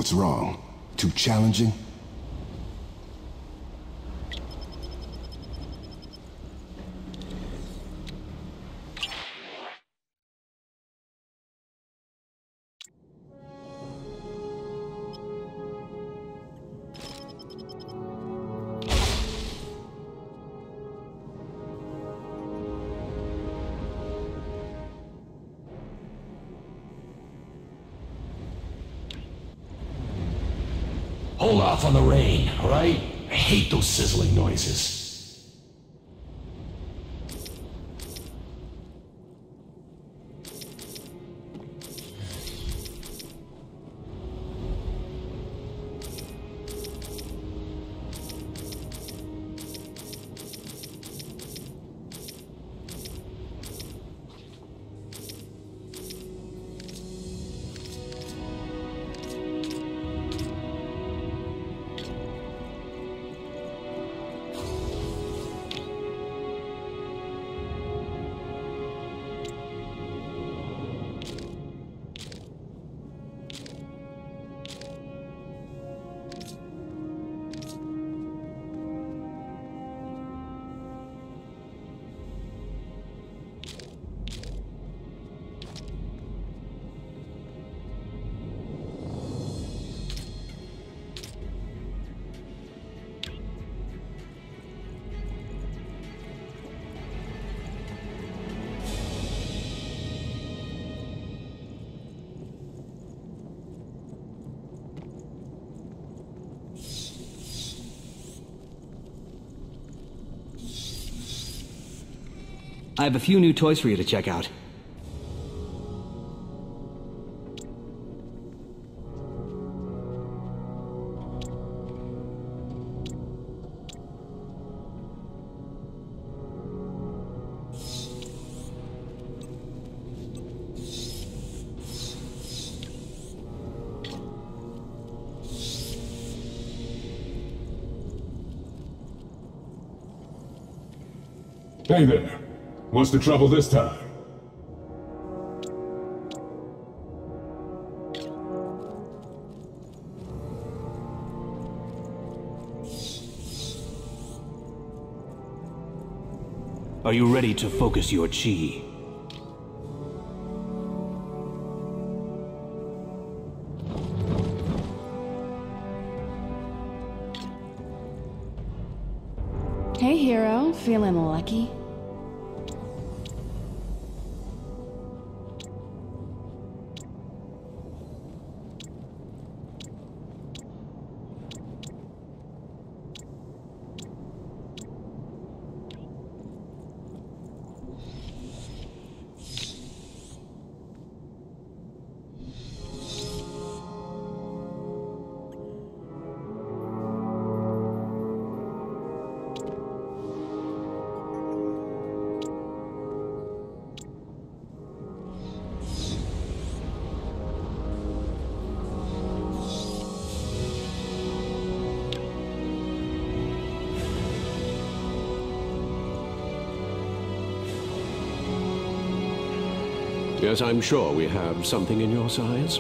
What's wrong? Too challenging? Hold off on the rain, all right? I hate those sizzling noises. I have a few new toys for you to check out. Hey there. What's the trouble this time? Are you ready to focus your chi? Hey, hero. Feeling lucky? Yes, I'm sure we have something in your size.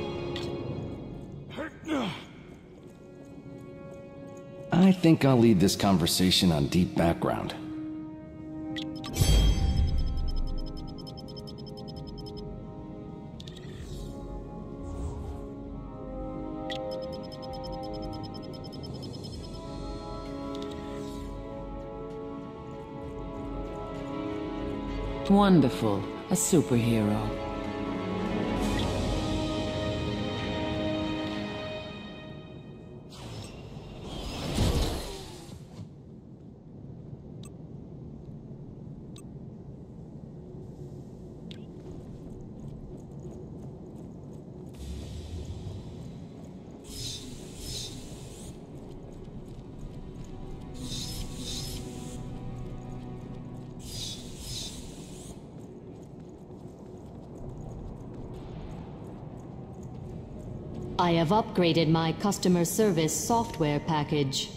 I think I'll lead this conversation on deep background. Wonderful. A superhero. I have upgraded my customer service software package.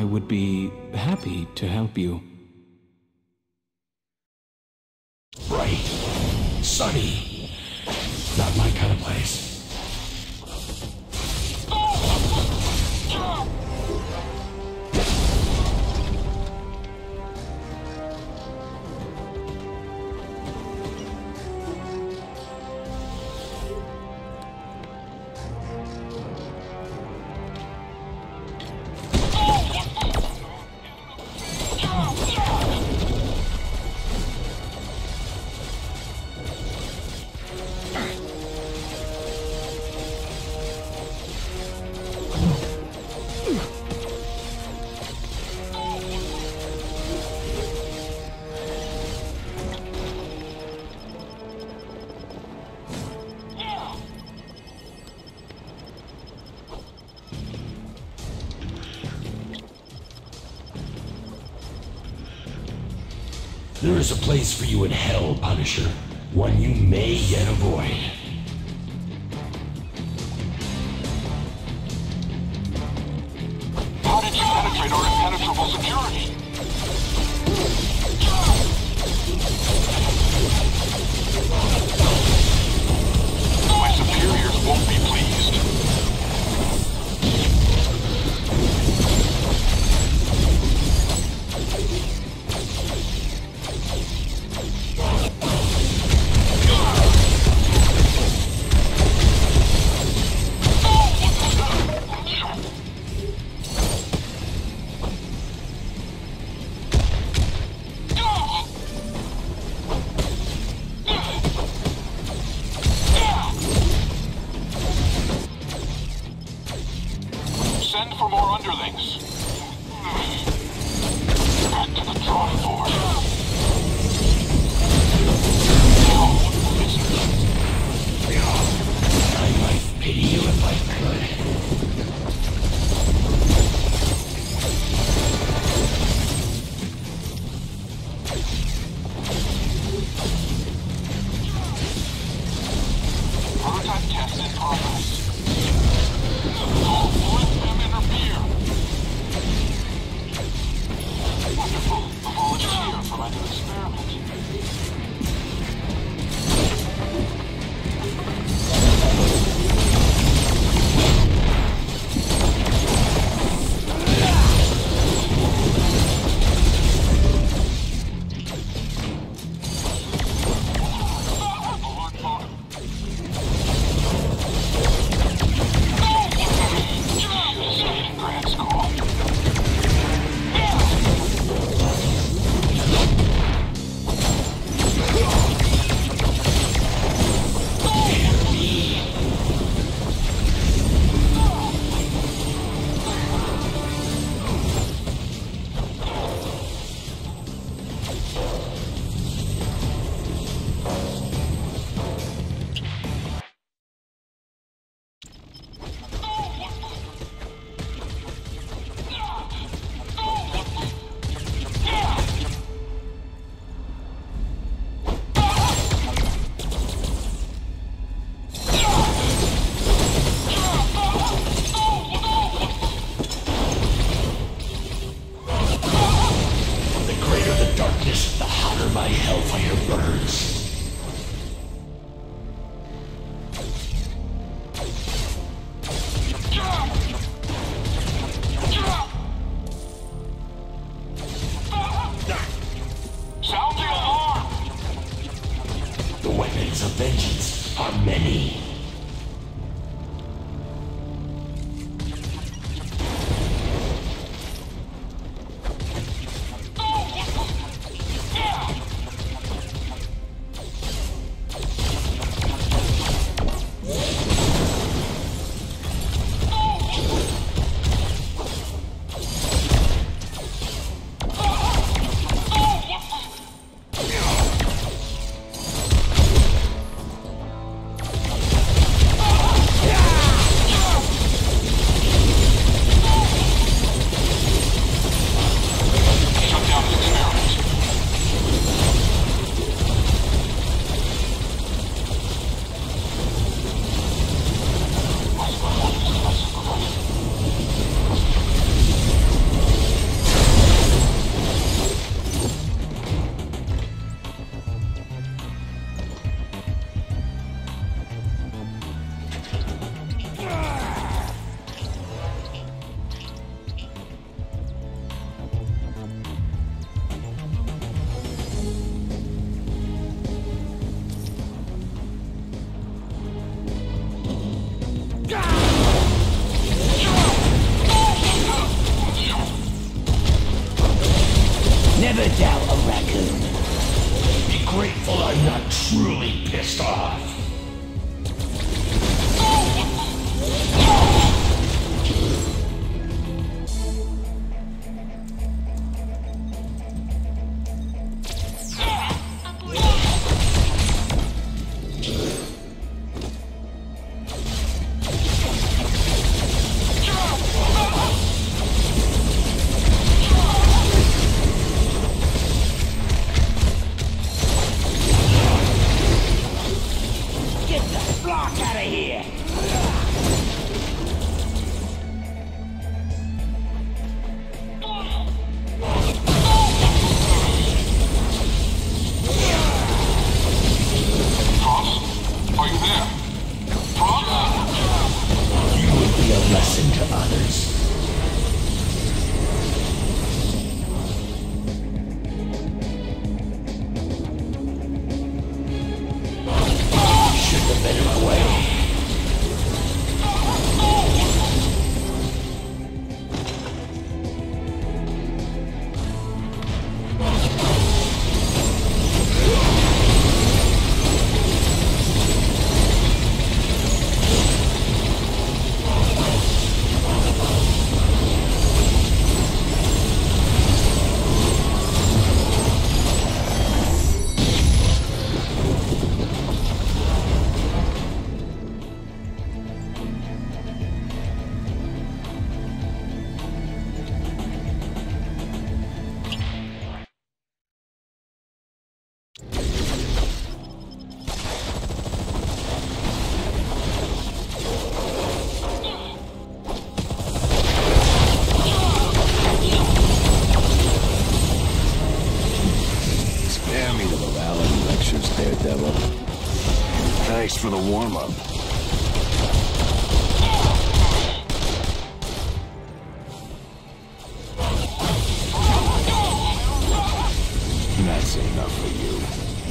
would be happy to help you. Right. Sunny. Not my kind of place. There is a place for you in hell, Punisher. One you may yet avoid. How did you penetrate our impenetrable security? My superiors won't be pleased. Send for more underlings. Back to the drawing board. I might pity you if I could. Prototype test in progress. Don't let them interfere. Wonderful. A volunteer for my new experiment. Grad school. The hotter my hellfire burns. Sound the alarm! The weapons of vengeance are many. here! Are you there? You will be a lesson to others. Should have been in my way. Thanks for the warm-up. That's enough for you.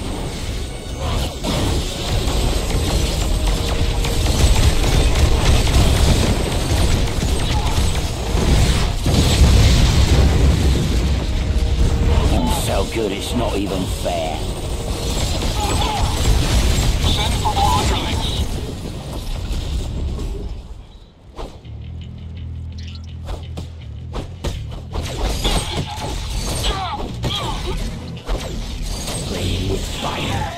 I'm so good it's not even fair. Send for more underlings. Playing with fire.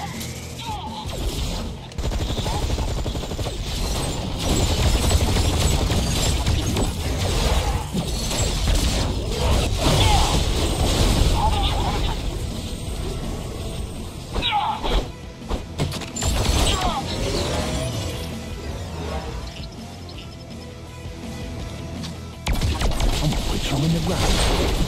Put you in the ground.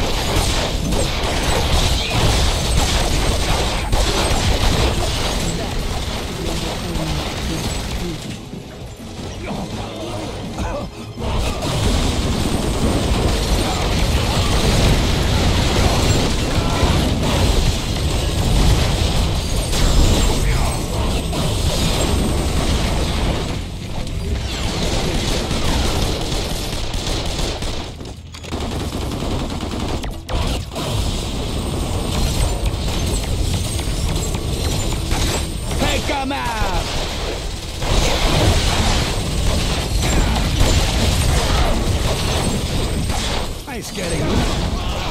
Come out! Nice getting you.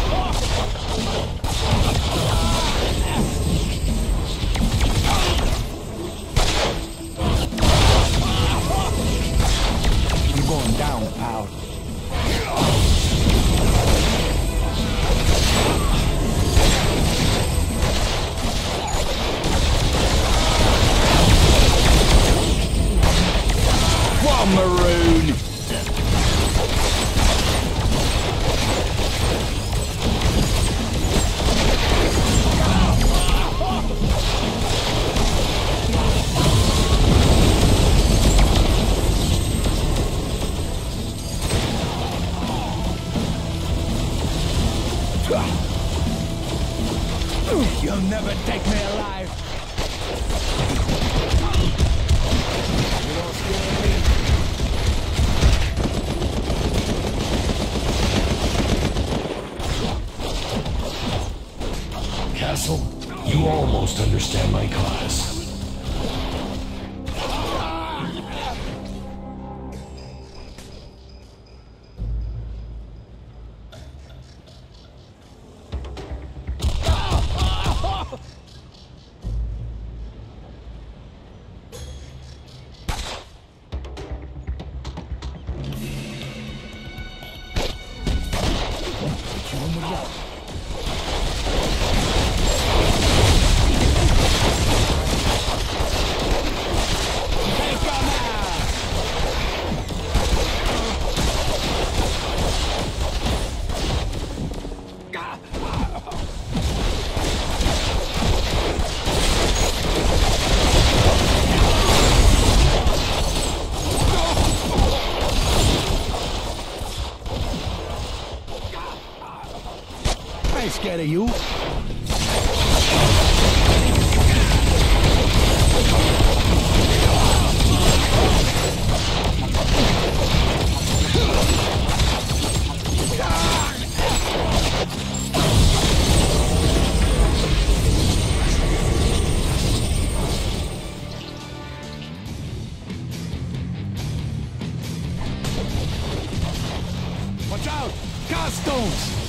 You're going down, pal. One maroon. You'll never take me alive. You don't scare me. scared of you. Watch out! Car stones!